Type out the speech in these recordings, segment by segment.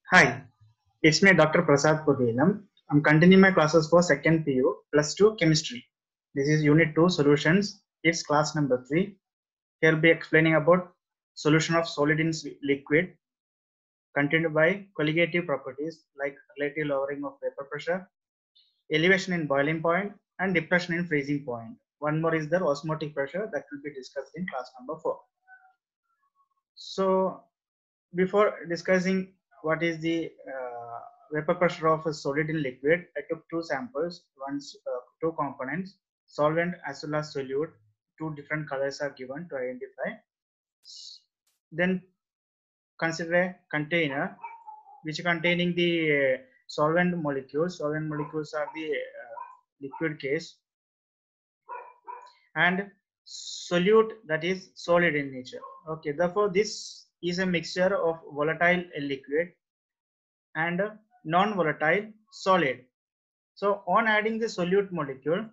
Hi, it's me, Dr. Prasad Purvelam. I'm continuing my classes for second PU plus 2 chemistry. This is unit 2 solutions. It's class number 3. Here I'll be explaining about solution of solid in liquid continued by colligative properties like relative lowering of vapor pressure, elevation in boiling point, and depression in freezing point. One more is the osmotic pressure that will be discussed in class number 4. So before discussing what is the vapor pressure of a solid in liquid, I took two samples, two components, solvent as well as solute. Two different colors are given to identify. Then consider a container which containing the solvent molecules. Solvent molecules are the liquid case, and solute that is solid in nature. Okay, therefore this is a mixture of volatile liquid and non-volatile solid. So on adding the solute molecule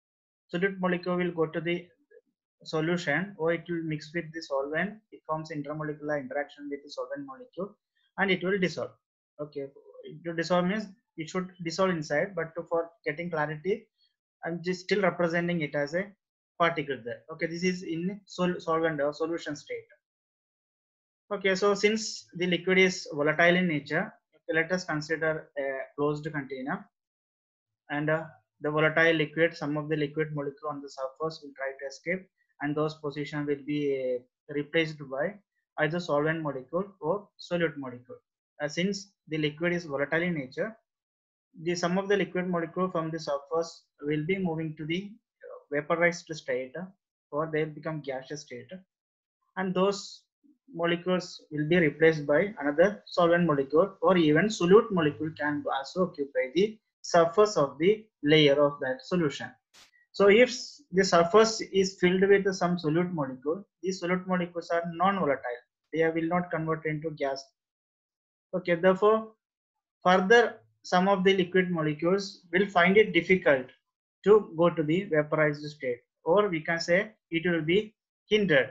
will go to the solution, or it will mix with the solvent. It forms intermolecular interaction with the solvent molecule and it will dissolve. Okay, to dissolve means it should dissolve inside, but for getting clarity, I'm just still representing it as a particle there. Okay, this is in solvent or solution state. Okay, so since the liquid is volatile in nature, let us consider a closed container, and the volatile liquid, some of the liquid molecule on the surface will try to escape, and those position will be replaced by either solvent molecule or solute molecule. Since the liquid is volatile in nature, the some of the liquid molecule from the surface will be moving to the vaporized state, or they become gaseous state, and those molecules will be replaced by another solvent molecule, or even solute molecule can also occupy the surface of the layer of that solution. So if the surface is filled with some solute molecule, these solute molecules are non-volatile. They will not convert into gas. Okay, therefore further some of the liquid molecules will find it difficult to go to the vaporized state, or we can say it will be hindered.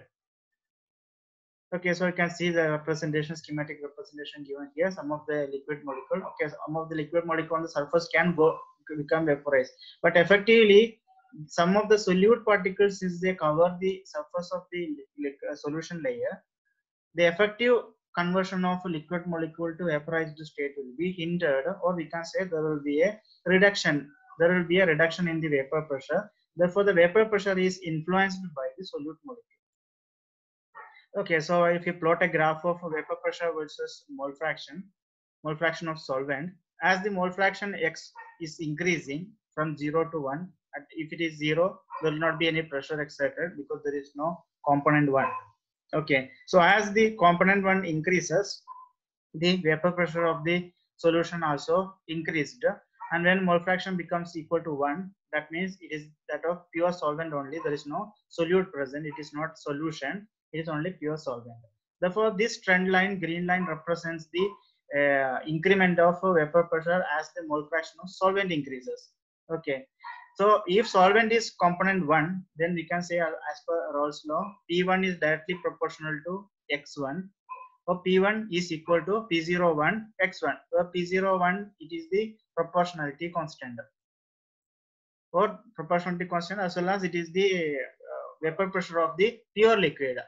Okay, so you can see the representation, schematic representation given here. Some of the liquid molecule, okay, some of the liquid molecule on the surface can go become vaporized, but effectively some of the solute particles, since they cover the surface of the solution layer, the effective conversion of a liquid molecule to vaporized state will be hindered, or we can say there will be a reduction. There will be a reduction in the vapor pressure. Therefore, the vapor pressure is influenced by the solute molecule. Okay, so if you plot a graph of vapor pressure versus mole fraction of solvent, as the mole fraction X is increasing from 0 to 1, and if it is 0, there will not be any pressure exerted because there is no component 1. Okay, so as the component 1 increases, the vapor pressure of the solution also increased, and when mole fraction becomes equal to 1, that means it is that of pure solvent only. There is no solute present. It is not solution. It is only pure solvent. Therefore, this trend line, green line, represents the increment of vapor pressure as the mole fraction of solvent increases. Okay, so if solvent is component 1, then we can say as per Rawls law, P1 is directly proportional to X1. So P1 is equal to P01 X1. So P01, it is the proportionality constant, or proportionality constant, as well as it is the vapor pressure of the pure liquid.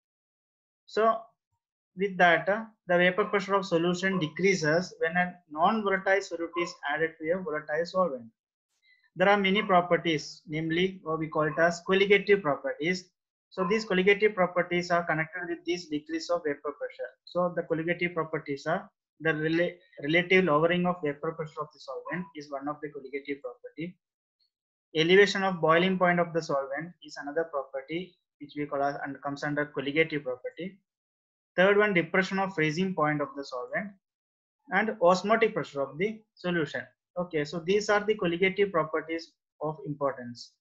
So with that, the vapor pressure of solution decreases when a non-volatile solute is added to a volatile solvent. There are many properties, namely what we call it as colligative properties. So these colligative properties are connected with this decrease of vapor pressure. So the colligative properties are the relative lowering of vapor pressure of the solvent is one of the colligative property. Elevation of boiling point of the solvent is another property which we call as, and comes under colligative property. Third one, depression of freezing point of the solvent, and osmotic pressure of the solution. Okay, so these are the colligative properties of importance.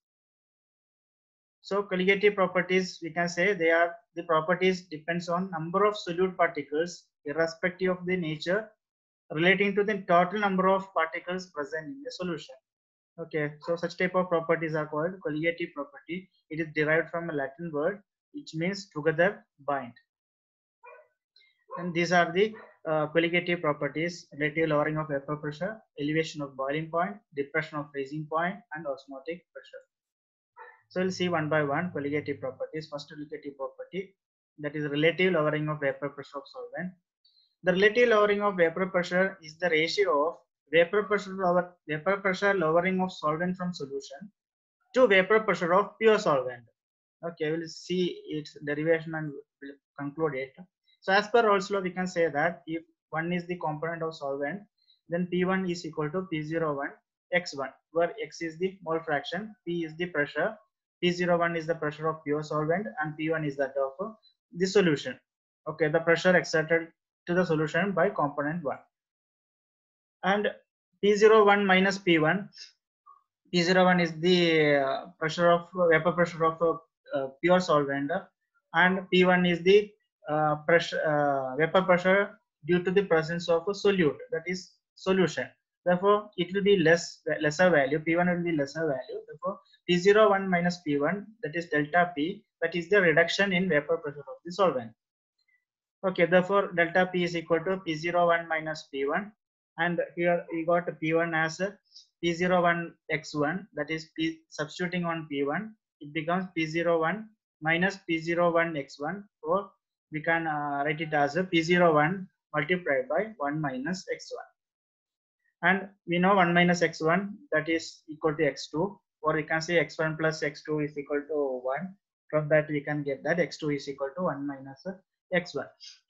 So colligative properties, we can say they are the properties depends on number of solute particles irrespective of the nature, relating to the total number of particles present in the solution. Okay, so such type of properties are called colligative property. It is derived from a Latin word which means together bind. And these are the colligative properties: relative lowering of vapor pressure, elevation of boiling point, depression of freezing point, and osmotic pressure. So we'll see one by one colligative properties. First colligative property, that is relative lowering of vapor pressure of solvent. The relative lowering of vapor pressure is the ratio of vapor pressure lowering of solvent from solution to vapor pressure of pure solvent. Okay, we'll see its derivation and we'll conclude it. So as per Rolle's law, we can say that if 1 is the component of solvent, then P1 is equal to P01 X1, where X is the mole fraction, P is the pressure, P01 is the pressure of pure solvent, and P1 is that of the solution. Okay, the pressure exerted to the solution by component 1. And P01 minus P1, P01 is the pressure of vapor pressure of pure solvent, and P1 is the vapor pressure due to the presence of a solute, that is solution. Therefore, it will be lesser value. P1 will be lesser value. Therefore, P01 minus P1, that is delta P, that is the reduction in vapor pressure of the solvent. Okay, therefore delta P is equal to P01 minus P1, and here we got P1 as P01 X1, that is P substituting on P1, it becomes P01 minus P01 X1, or we can write it as P01 multiplied by 1 minus X1. And we know 1 minus X1, that is equal to X2, or we can say X1 plus X2 is equal to 1. From that we can get that X2 is equal to 1 minus X1.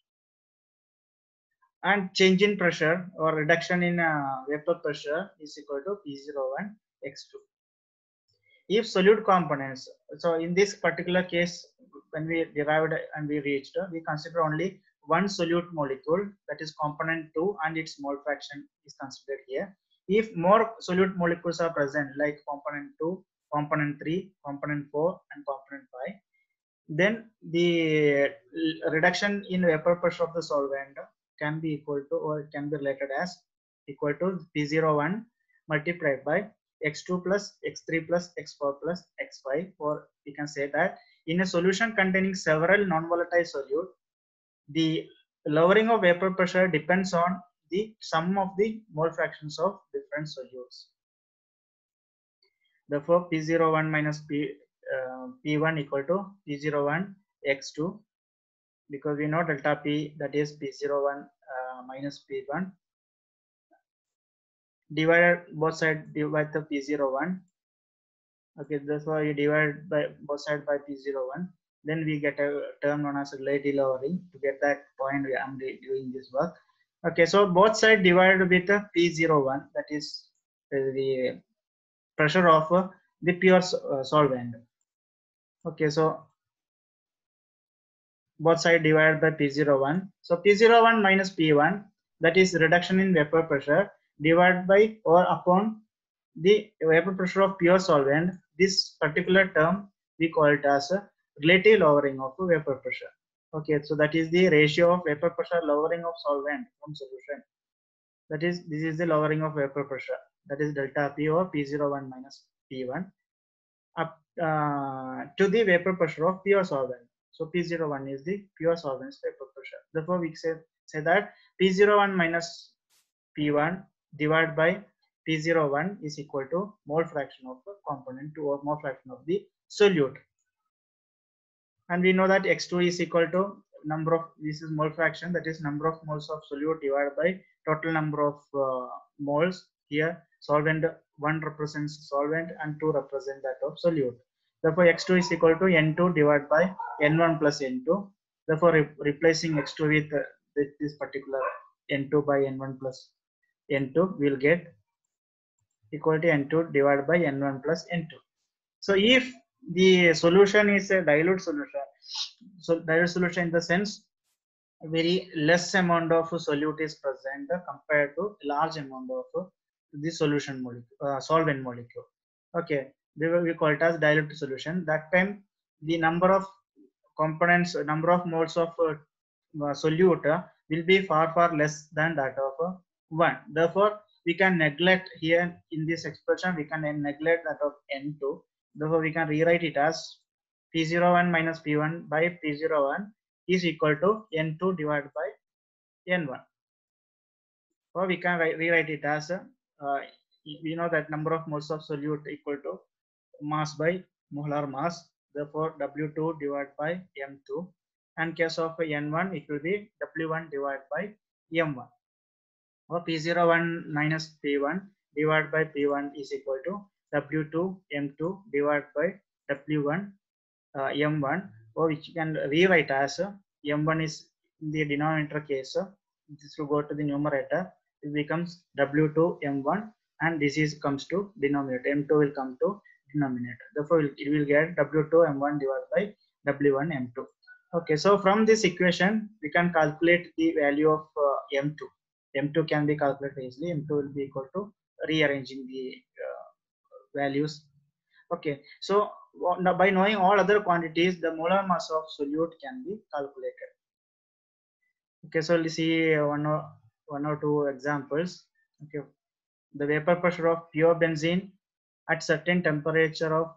And change in pressure or reduction in vapor pressure is equal to P01 X2. If solute components, so in this particular case, when we derived and we reached, we consider only one solute molecule, that is component 2, and its mole fraction is considered here. If more solute molecules are present, like component 2, component 3, component 4, and component 5, then the reduction in vapor pressure of the solvent can be equal to, or can be related as equal to P01 multiplied by X2 plus X3 plus X4 plus X5, or we can say that in a solution containing several non-volatile solute, the lowering of vapor pressure depends on the sum of the mole fractions of different solutes. Therefore, P01 minus P1 equal to P01 X2, because we know delta P, that is P01 minus P1, divided both sides divide the P01. Okay, that's why you divide by both sides by P01. Then we get a term known as relative lowering. To get that point, I am doing this work. Okay, so both sides divided with the P01, that is the pressure of the pure solvent. Okay, so both sides divided by P01. So P01 minus P1, that is reduction in vapor pressure, divided by or upon the vapor pressure of pure solvent. This particular term we call it as a relative lowering of vapor pressure. Okay, so that is the ratio of vapor pressure lowering of solvent from solution. That is, this is the lowering of vapor pressure, that is delta P or P01 minus P1 up to the vapor pressure of pure solvent. So P01 is the pure solvent's vapor pressure. Therefore, we say that P01 minus P1 divided by P01 is equal to mole fraction of the component 2, or mole fraction of the solute. And we know that X2 is equal to number of, this is mole fraction, that is number of moles of solute divided by total number of moles. Here solvent 1 represents solvent and 2 represent that of solute. Therefore, X2 is equal to N2 divided by N1 plus N2. Therefore, replacing X2 with this particular N2 by N1 plus N2, we'll get equal to N2 divided by N1 plus N2. So if the solution is a dilute solution, so dilute solution in the sense very less amount of solute is present compared to large amount of the solution molecule, solvent molecule. Okay, we call it as dilute solution. That time the number of components, number of moles of solute will be far less than that of 1. Therefore, we can neglect here in this expression, we can neglect that of N2. Therefore, we can rewrite it as P01 minus P1 by P01 is equal to N2 divided by N1. or we can rewrite it as we know that number of moles of solute equal to mass by molar mass. Therefore, W2 divided by M2. And case of N1, it will be W1 divided by M1. Or P01 minus P1 divided by P1 is equal to W2 M2 divided by W1 M1, or which you can rewrite as M1 is in the denominator case. This will go to the numerator. It becomes W2 M1, and this is comes to denominator. M2 will come to denominator. Therefore, it will get W2 M1 divided by W1 M2. Okay, so from this equation, we can calculate the value of M2. M2 can be calculated easily. M2 will be equal to rearranging the values. Okay, so now by knowing all other quantities, the molar mass of solute can be calculated. Okay, so let's see one or two examples. Okay, the vapor pressure of pure benzene at certain temperature of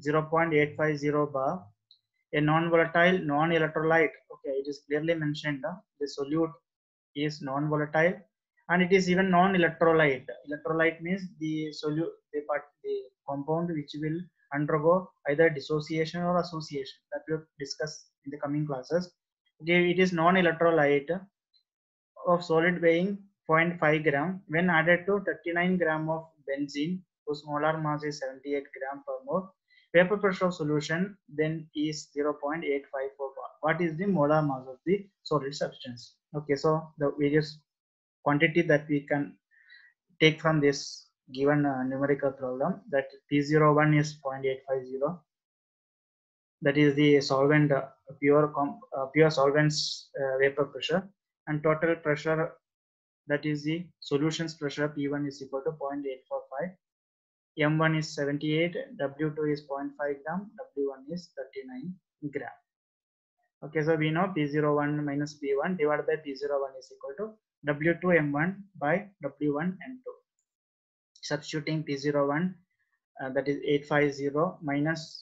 0.850 bar, a non-volatile non-electrolyte. Okay, it is clearly mentioned the solute is non-volatile, and it is even non-electrolyte. Electrolyte means the solute, the compound which will undergo either dissociation or association, that we'll discuss in the coming classes. Okay, it is non-electrolyte of solid weighing 0.5 gram when added to 39 gram of benzene whose molar mass is 78 gram per mole. Vapor pressure of solution then is 0.854 bar. What is the molar mass of the solid substance? Okay, so the various quantity that we can take from this given numerical problem, that P01 is 0.850, that is the solvent pure solvents vapor pressure, and total pressure, that is the solutions pressure, P1 is equal to 0.845, M1 is 78, W2 is 0.5 gram, W1 is 39 gram. Okay, so we know P01 minus P1 divided by P01 is equal to W2 M1 by W1 M2. Substituting P01, that is 850 minus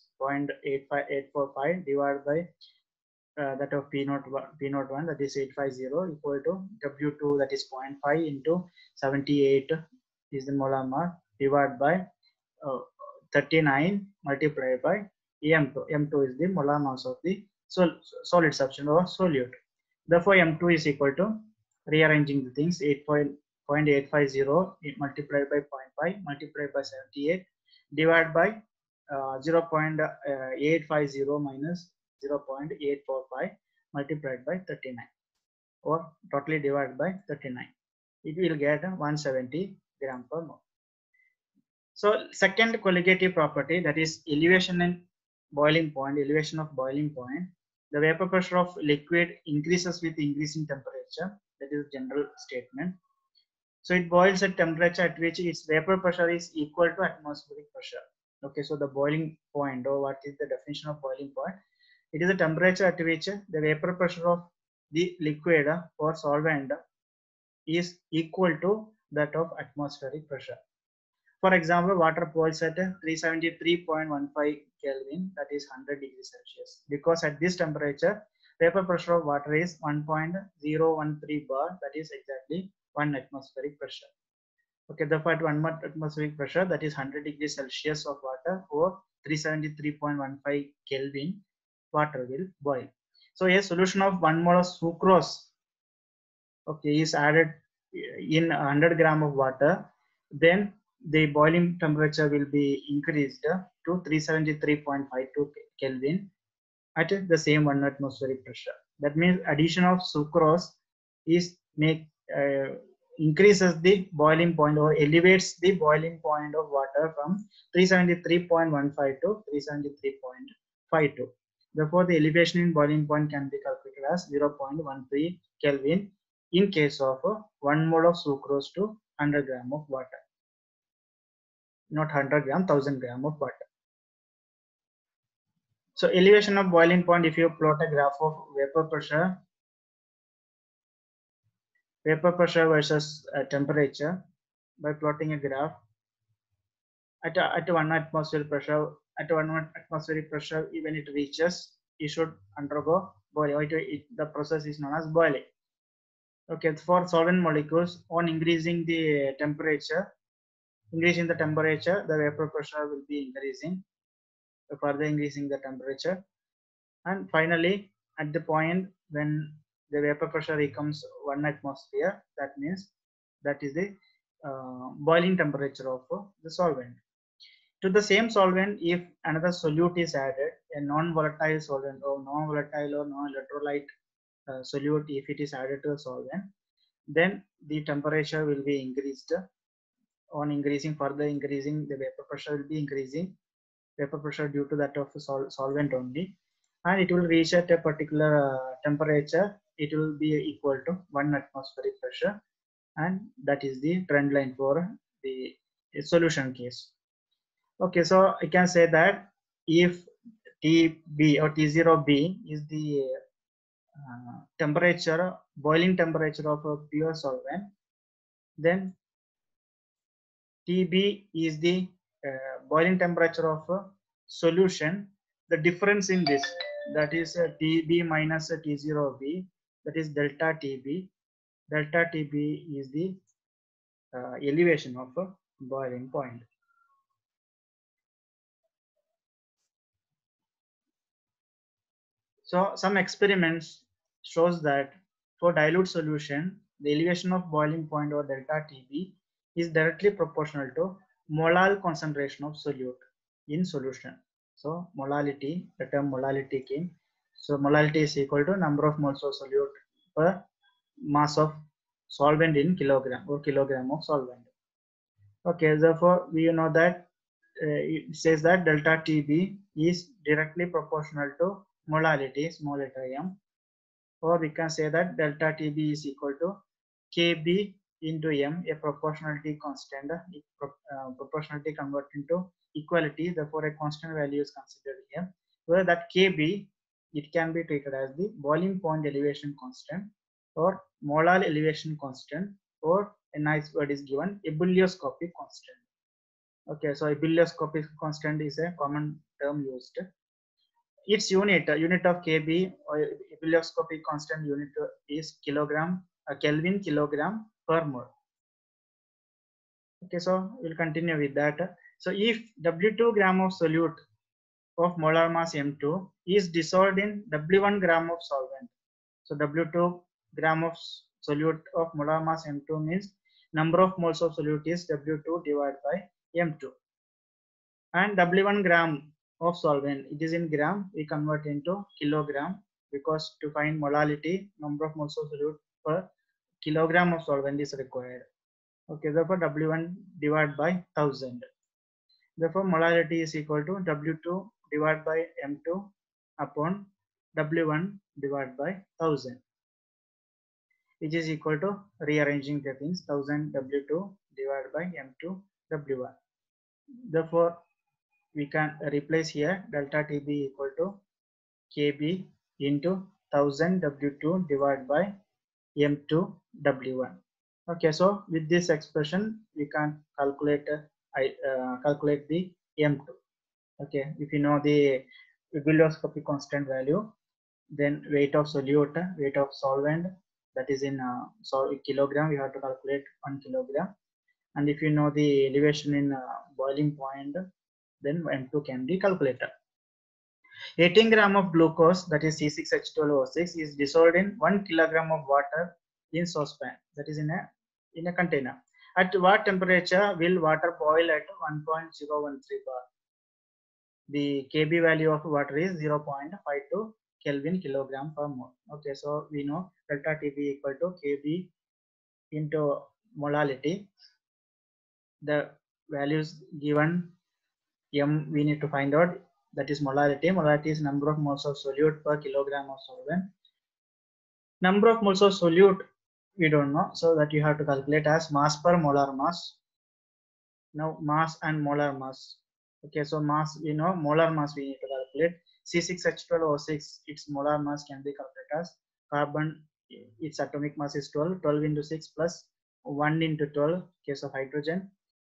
0.845 divided by that of P01, that is 850 equal to W2, that is 0.5 into 78 is the molar mass divided by 39 multiplied by M2. M2 is the molar mass of the solid substance or solute. Therefore, M2 is equal to, rearranging the things, 8.850 multiplied by 0.5 multiplied by 78 divided by 0.850 minus 0.845 multiplied by 39, or totally divided by 39. It will get 170 gram per mole. So second colligative property, that is elevation and boiling point, elevation of boiling point. The vapor pressure of liquid increases with increasing temperature. That is general statement. So it boils at temperature at which its vapor pressure is equal to atmospheric pressure. Okay, so the boiling point, or what is the definition of boiling point? It is a temperature at which the vapor pressure of the liquid or solvent is equal to that of atmospheric pressure. For example, water boils at 373.15 Kelvin, that is 100 degrees Celsius. Because at this temperature, vapor pressure of water is 1.013 bar, that is exactly 1 atmospheric pressure. Okay, therefore at 1 atmospheric pressure, that is 100 degrees Celsius of water, or 373.15 Kelvin, water will boil. So a solution of 1 mole of sucrose, okay, is added in 100 gram of water, then the boiling temperature will be increased to 373.52 Kelvin at the same 1 atmospheric pressure. That means addition of sucrose is increases the boiling point, or elevates the boiling point of water from 373.15 to 373.52. Therefore, the elevation in boiling point can be calculated as 0.13 Kelvin in case of 1 mole of sucrose to 100 gram of water. Not 100 gram, 1000 gram of water. So elevation of boiling point, if you plot a graph of vapor pressure versus temperature by plotting a graph at 1 atmospheric pressure, when it reaches, it should undergo boiling. The process is known as boiling. Okay, for solvent molecules, on increasing the temperature, the vapor pressure will be increasing, further increasing the temperature. And finally, at the point when the vapor pressure becomes 1 atmosphere, that means that is the boiling temperature of the solvent. To the same solvent, if another solute is added, a non-volatile solvent or non-volatile or non-electrolyte solute, if it is added to a solvent, then the temperature will be increased. On increasing, further increasing, the vapor pressure will be increasing, vapor pressure due to that of the solvent only, and it will reach at a particular temperature. It will be equal to 1 atmospheric pressure, and that is the trend line for the solution case. Okay, so I can say that if TB or T0B is the temperature, boiling temperature of a pure solvent, then TB is the boiling temperature of a solution. The difference in this, that is TB minus T0B, that is delta TB. Delta TB is the elevation of a boiling point. So some experiments shows that for dilute solution, the elevation of boiling point or delta TB is directly proportional to molar concentration of solute in solution. So molality, the term molality came. So molality is equal to number of moles of solute per mass of solvent in kilogram or kilogram of solvent. Okay, therefore we know that it says that delta TB is directly proportional to molality, small letter m, or we can say that delta TB is equal to Kb into m, a proportionality constant, proportionality converted into equality, therefore a constant value is considered here, where that Kb, it can be treated as the boiling point elevation constant or molar elevation constant, or a nice word is given, ebullioscopic constant. Okay, so ebullioscopic constant is a common term used. Its unit of kb or ebullioscopic constant unit is kilogram, Kelvin kilogram per mole. Okay, so we'll continue with that. So if W2 gram of solute of molar mass M2 is dissolved in W1 gram of solvent. So W2 gram of solute of molar mass M2 means number of moles of solute is W2 divided by M2. And W1 gram of solvent, it is in gram, we convert into kilogram, because to find molality, number of moles of solute per kilogram of solvent is required. Okay, therefore W1 divided by 1000. Therefore molality is equal to W2 divided by M2 upon W1 divided by 1000, which is equal to, rearranging the things, 1000 W2 divided by M2 W1. Therefore we can replace here delta TB equal to Kb into 1000 W2 divided by M2 W1. Okay, so with this expression we can calculate calculate the M2. Okay, if you know the ebullioscopic constant value, then weight of solute, weight of solvent, that is in kilogram, we have to calculate 1 kilogram. And if you know the elevation in boiling point, then M2 can be calculated. 18 gram of glucose, that is C6H12O6, is dissolved in 1 kilogram of water in saucepan, that is in a container. At what temperature will water boil at 1.013 bar? The Kb value of water is 0.52 Kelvin kilogram per mole. Okay, so we know delta Tb equal to Kb into molality. The values given, m we need to find out, that is molality. Molality is number of moles of solute per kilogram of solvent. Number of moles of solute we don't know, so that you have to calculate as mass per molar mass. Now mass and molar mass. Okay, so mass we know, molar mass we need to calculate. C6H12O6, its molar mass can be calculated as carbon, its atomic mass is 12, 12 into 6 plus 1 into 12 case of hydrogen,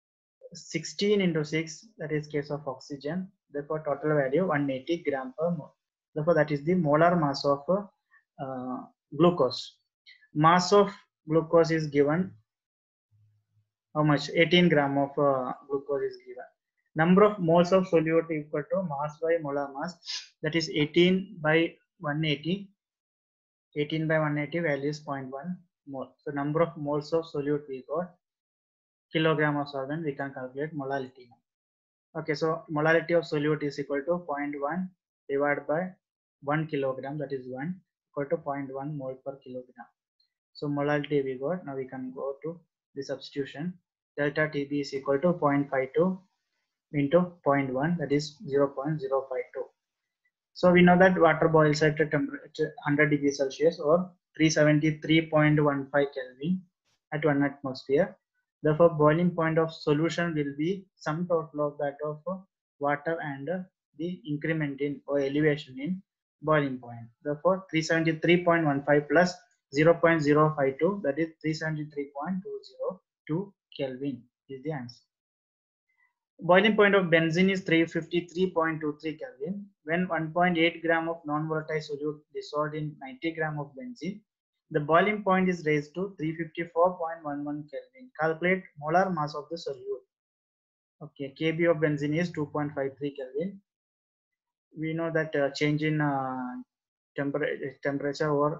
16 into 6, that is case of oxygen. Therefore total value 180 gram per mole. Therefore that is the molar mass of glucose. Mass of glucose is given. How much? 18 gram of glucose is given. Number of moles of solute equal to mass by molar mass. That is 18 by 180. 18 by 180 value is 0.1 mole. So number of moles of solute we got. Kilogram of solvent we can calculate molality. Okay, so molality of solute is equal to 0.1 divided by 1 kilogram, that is 1, equal to 0.1 mole per kilogram. So molality we got. Now we can go to the substitution. Delta TB is equal to 0.52 into 0.1, that is 0.052. So we know that water boils at a temperature 100 degrees Celsius or 373.15 Kelvin at 1 atmosphere. Therefore, boiling point of solution will be sum total of that of water and the increment in or elevation in boiling point. Therefore, 373.15 plus 0.052, that is 373.202 Kelvin is the answer. Boiling point of benzene is 353.23 Kelvin. When 1.8 gram of non-volatile solute dissolved in 90 gram of benzene, the boiling point is raised to 354.11 Kelvin. Calculate molar mass of the solute. Okay, Kb of benzene is 2.53 Kelvin. We know that change in temperature or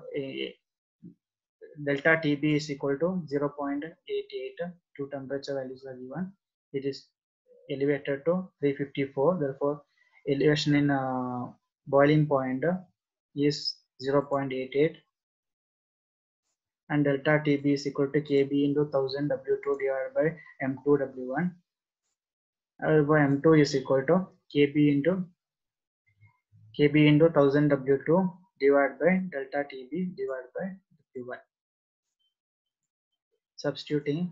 delta Tb is equal to 0.88. Two temperature values are given. It is elevated to 354. Therefore, elevation in boiling point is 0.88, and delta Tb is equal to Kb into 1000 W2 divided by M2 W1. By M2 is equal to Kb into 1000 W2 divided by delta Tb divided by W1. Substituting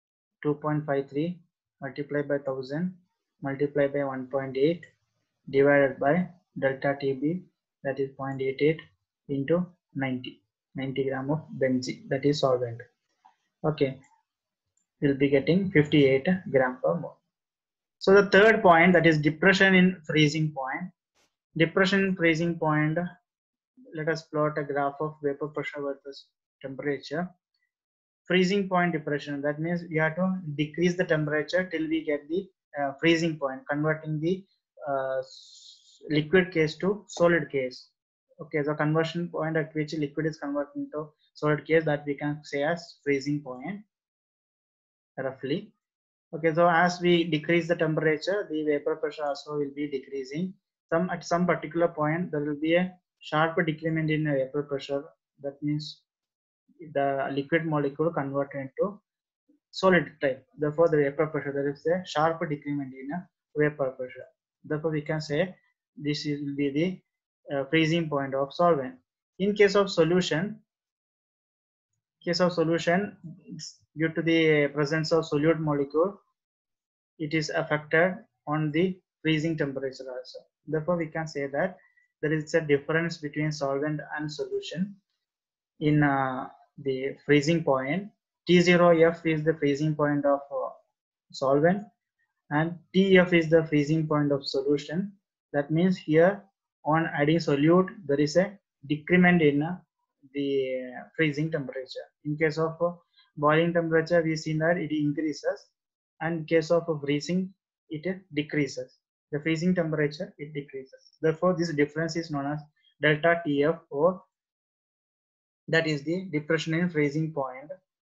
2.53 multiplied by 1000 multiplied by 1.8 divided by delta TB, that is 0.88 into 90 gram of benzene, that is solvent. Okay, we'll be getting 58 gram per mole. So the third point, that is depression in freezing point. Depression in freezing point, let us plot a graph of vapor pressure versus temperature. Freezing point depression, that means we have to decrease the temperature till we get the freezing point, converting the liquid case to solid case. Okay, the conversion point at which liquid is converted into solid case, that we can say as freezing point roughly. Okay, so as we decrease the temperature, the vapor pressure also will be decreasing. At some particular point there will be a sharp decrement in vapor pressure. That means the liquid molecule converted into solid type. Therefore, the vapor pressure, there is a sharp decrement in vapor pressure. Therefore, we can say this will be the freezing point of solvent. In case of solution, due to the presence of solute molecule, it is affected on the freezing temperature also. Therefore, we can say that there is a difference between solvent and solution in the freezing point. T0F is the freezing point of solvent and TF is the freezing point of solution. That means here on adding solute, there is a decrement in the freezing temperature. In case of boiling temperature, we see that it increases, and in case of freezing, it decreases. The freezing temperature, it decreases. Therefore, this difference is known as delta TF, or that is the depression in freezing point.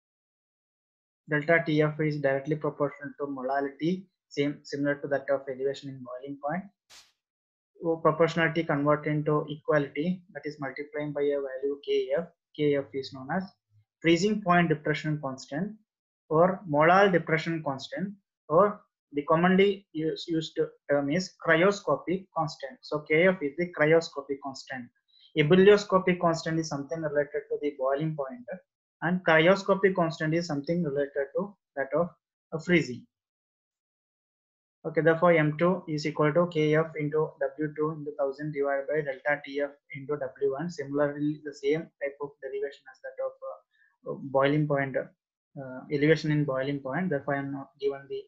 Delta TF is directly proportional to molality, similar to that of elevation in boiling point. So proportionality converted into equality, that is multiplying by a value Kf. Kf is known as freezing point depression constant or molar depression constant, or the commonly used term is cryoscopic constant. So Kf is the cryoscopic constant. Ebullioscopic constant is something related to the boiling point, and cryoscopic constant is something related to that of freezing. Okay, therefore M2 is equal to Kf into W2 into 1000 divided by delta Tf into W1. Similarly, the same type of derivation as that of boiling point, elevation in boiling point. Therefore, I am not given the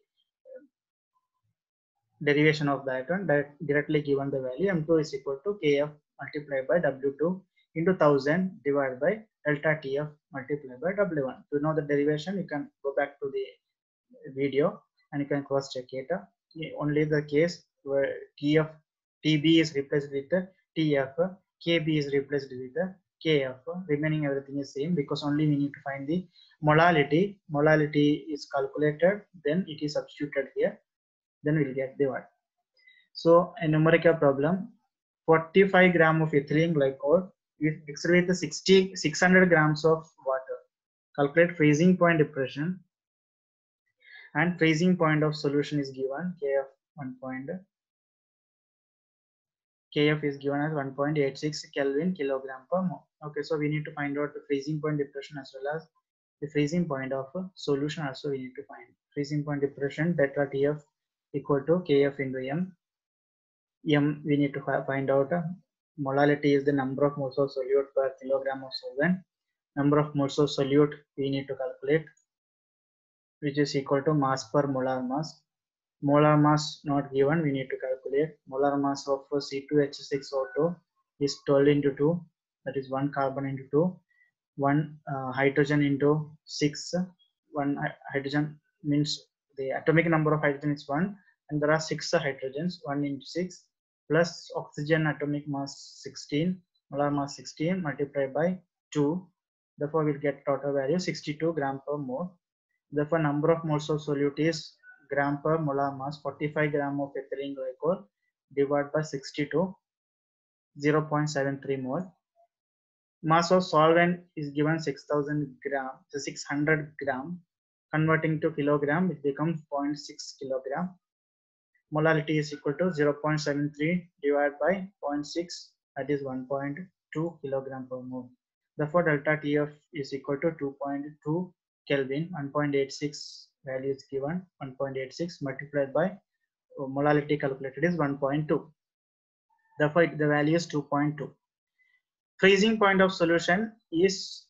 derivation of that one, that directly given the value. M2 is equal to Kf multiplied by W2 into 1000 divided by delta TF multiplied by W1. To know the derivation, you can go back to the video and you can cross check it. Only the case where TB is replaced with TF, KB is replaced with KF, remaining everything is same because only we need to find the molality. Molality is calculated, then it is substituted here, then we'll get the what. So a numerical problem, 45 gram of ethylene glycol is mixed with 600 grams of water. Calculate freezing point depression, and freezing point of solution is given Kf 1 point. Kf is given as 1.86 Kelvin kilogram per mole. Okay, so we need to find out the freezing point depression as well as the freezing point of solution also we need to find. Freezing point depression delta Tf equal to Kf into M. M we need to find out molality is the number of moles of solute per kilogram of solvent. Number of moles of solute we need to calculate, which is equal to mass per molar mass. Molar mass not given, we need to calculate. Molar mass of C2H6O2 is 12 into 2, that is 1 carbon into 2, 1 hydrogen into 6. 1 hydrogen means the atomic number of hydrogen is 1, and there are 6 hydrogens, 1 into 6, plus oxygen atomic mass 16, molar mass 16 multiplied by 2. Therefore, we'll get total value 62 gram per mole. Therefore, number of moles of solute is gram per molar mass, 45 gram of ethylene glycol divided by 62, 0.73 mole. Mass of solvent is given 6,000 gram, so 600 gram. Converting to kilogram, it becomes 0.6 kilogram. Molality is equal to 0.73 divided by 0.6, that is 1.2 kilogram per mole. Therefore, delta TF is equal to 2.2 Kelvin. 1.86 value is given, 1.86 multiplied by molality calculated is 1.2. Therefore, the value is 2.2. Freezing point of solution is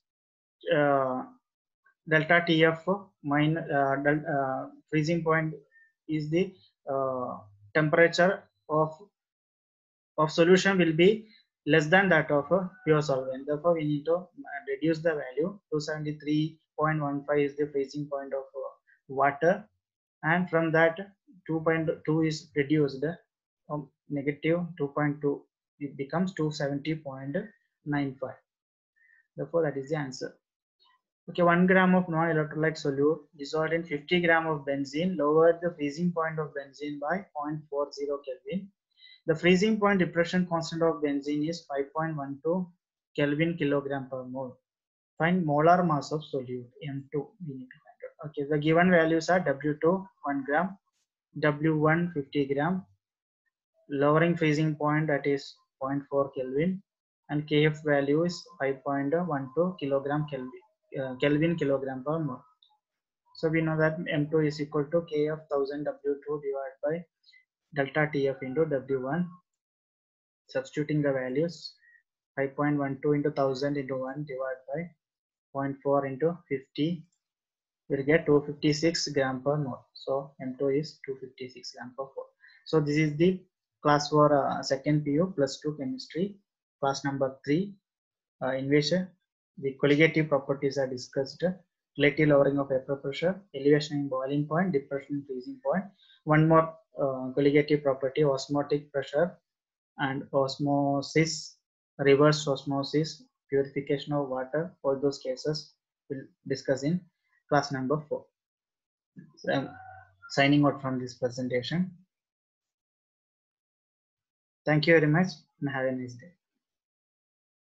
delta TF minus freezing point is the temperature of solution will be less than that of a pure solvent. Therefore, we need to reduce the value. 273.15 is the freezing point of water, and from that 2.2 is reduced, negative 2.2, it becomes 270.95. Therefore, that is the answer. Okay, 1 gram of non-electrolyte solute dissolved in 50 gram of benzene lowered the freezing point of benzene by 0.40 Kelvin. The freezing point depression constant of benzene is 5.12 Kelvin kilogram per mole. Find molar mass of solute M2. We need to find out. Okay, the given values are W2 1 gram, W1 50 gram, lowering freezing point that is 0.4 Kelvin, and Kf value is 5.12 kilogram Kelvin kilogram per mole. So we know that M2 is equal to Kf 1000 W2 divided by delta TF into W1. Substituting the values, 5.12 into 1000 into 1 divided by 0.4 into 50, we'll get 256 gram per mole. So M2 is 256 gram per mole. So this is the class for second PU +2 chemistry, class number 3, in which the colligative properties are discussed. Relative lowering of vapor pressure, elevation in boiling point, depression in freezing point. One more colligative property, osmotic pressure and osmosis, reverse osmosis, purification of water. All those cases we'll discuss in class number 4. So I'm signing out from this presentation. Thank you very much and have a nice day.